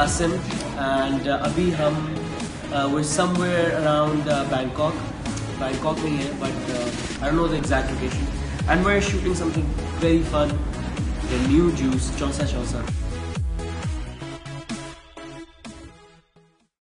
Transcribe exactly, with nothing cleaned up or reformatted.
Qasim and uh, अभी हम uh, we're somewhere around uh, Bangkok. Bangkok में है, but uh, I don't know the exact location. And we're shooting something very fun. The new juice, Chausa Chausa.